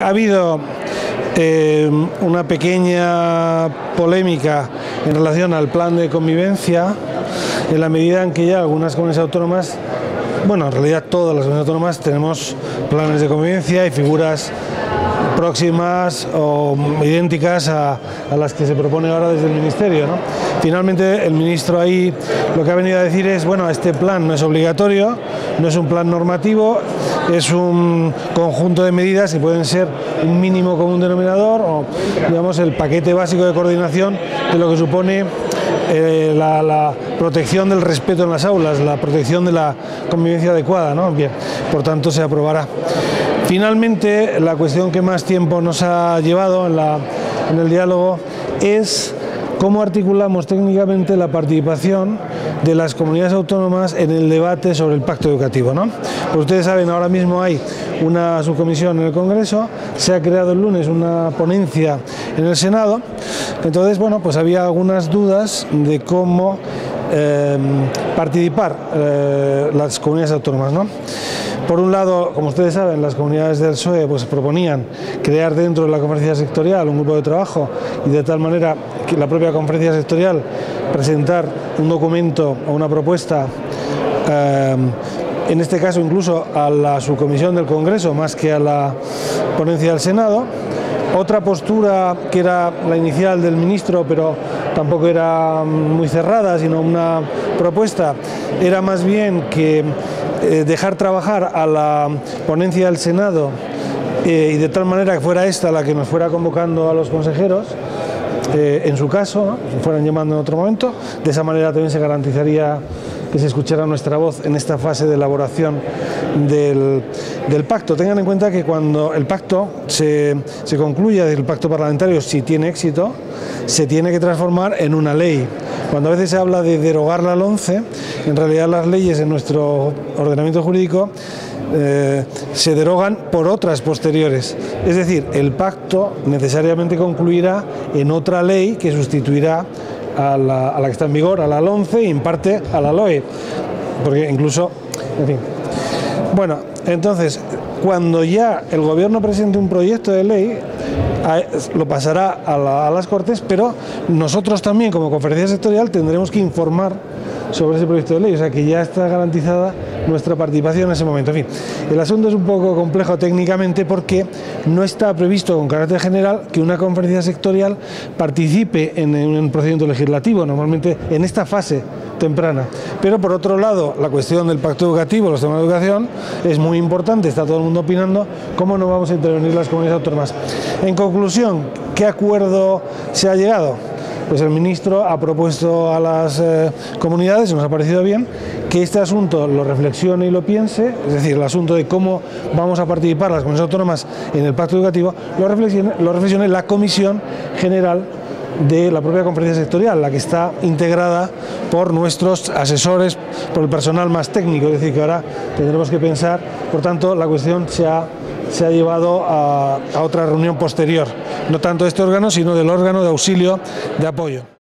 Ha habido una pequeña polémica en relación al plan de convivencia, en la medida en que ya algunas comunidades autónomas, bueno, en realidad todas las comunidades autónomas tenemos planes de convivencia y figuras próximas o idénticas a las que se propone ahora desde el Ministerio, ¿no? Finalmente el ministro ahí lo que ha venido a decir es, bueno, este plan no es obligatorio, no es un plan normativo, es un conjunto de medidas que pueden ser un mínimo común denominador o, digamos, el paquete básico de coordinación de lo que supone la protección del respeto en las aulas, la protección de la convivencia adecuada, ¿no? Bien, por tanto se aprobará. Finalmente, la cuestión que más tiempo nos ha llevado en el diálogo es cómo articulamos técnicamente la participación de las comunidades autónomas en el debate sobre el pacto educativo, ¿no? Pues ustedes saben, ahora mismo hay una subcomisión en el Congreso, se ha creado el lunes una ponencia en el Senado, entonces, bueno, pues había algunas dudas de cómo participar las comunidades autónomas, ¿no? Por un lado, como ustedes saben, las comunidades del PSOE pues proponían crear dentro de la conferencia sectorial un grupo de trabajo y de tal manera que la propia conferencia sectorial presentar un documento o una propuesta, en este caso incluso a la subcomisión del Congreso más que a la ponencia del Senado. Otra postura, que era la inicial del ministro, pero tampoco era muy cerrada, sino una propuesta, era más bien que dejar trabajar a la ponencia del Senado y de tal manera que fuera esta la que nos fuera convocando a los consejeros, en su caso, ¿no? Se fueran llamando en otro momento. De esa manera también se garantizaría que se escuchara nuestra voz en esta fase de elaboración del pacto. Tengan en cuenta que cuando el pacto se concluya, el pacto parlamentario, si tiene éxito, se tiene que transformar en una ley. Cuando a veces se habla de derogar la LOMCE, en realidad las leyes en nuestro ordenamiento jurídico se derogan por otras posteriores. Es decir, el pacto necesariamente concluirá en otra ley que sustituirá a la que está en vigor, a la LOMCE y en parte a la LOE, porque incluso, en fin. Bueno, entonces, cuando ya el Gobierno presente un proyecto de ley, lo pasará a las Cortes, pero nosotros también, como conferencia sectorial, tendremos que informar sobre ese proyecto de ley, o sea que ya está garantizada nuestra participación en ese momento. En fin, el asunto es un poco complejo técnicamente porque no está previsto con carácter general que una conferencia sectorial participe en un procedimiento legislativo, normalmente en esta fase temprana. Pero por otro lado, la cuestión del pacto educativo, los temas de educación, es muy importante, está todo el mundo opinando, ¿cómo no vamos a intervenir las comunidades autónomas? En conclusión, ¿qué acuerdo se ha llegado? Pues el ministro ha propuesto a las comunidades, y nos ha parecido bien, que este asunto lo reflexione y lo piense, es decir, el asunto de cómo vamos a participar las comunidades autónomas en el pacto educativo, lo reflexione la Comisión General de la propia conferencia sectorial, la que está integrada por nuestros asesores, por el personal más técnico, es decir, que ahora tendremos que pensar, por tanto, la cuestión se ha llevado a otra reunión posterior, no tanto de este órgano, sino del órgano de auxilio de apoyo.